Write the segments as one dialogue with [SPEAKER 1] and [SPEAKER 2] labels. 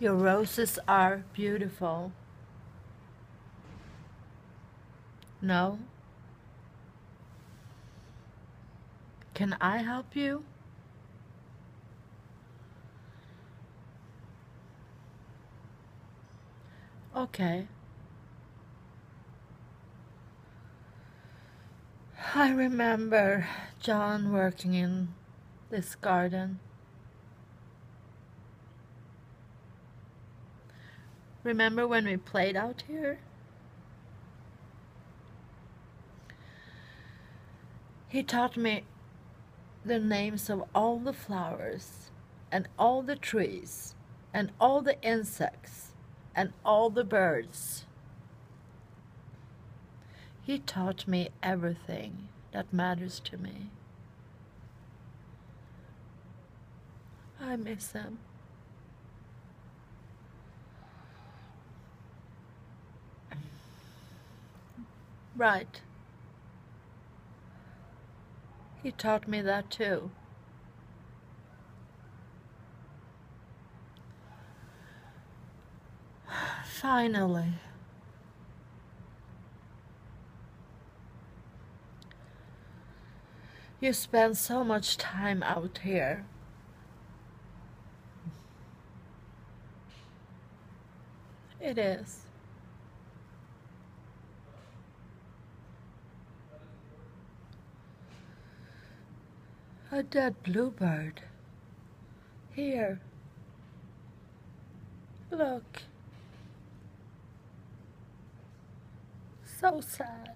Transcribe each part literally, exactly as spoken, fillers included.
[SPEAKER 1] Your roses are beautiful. No? Can I help you? Okay. I remember John working in this garden. Remember when we played out here? He taught me the names of all the flowers, and all the trees, and all the insects, and all the birds. He taught me everything that matters to me. I miss him. Right. He taught me that too. Finally. You spend so much time out here. It is. A dead bluebird. Here. Look. So sad.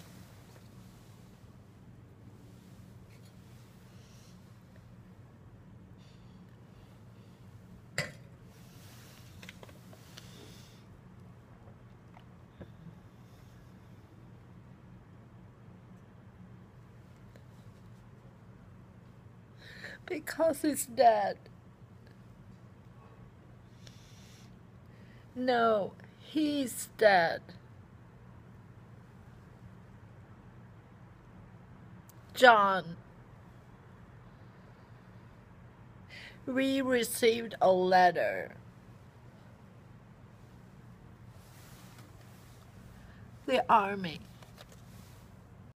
[SPEAKER 1] Because he's dead. No, he's dead. John. We received a letter. The army